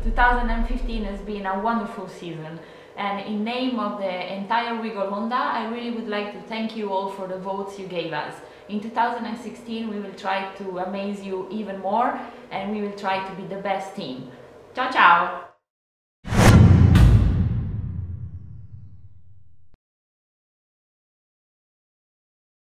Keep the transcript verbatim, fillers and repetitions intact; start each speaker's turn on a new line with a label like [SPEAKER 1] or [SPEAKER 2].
[SPEAKER 1] two thousand fifteen has been a wonderful season, and in name of the entire Wiggle Honda, I really would like to thank you all for the votes you gave us. In two thousand sixteen we will try to amaze you even more, and we will try to be the best team. Ciao ciao!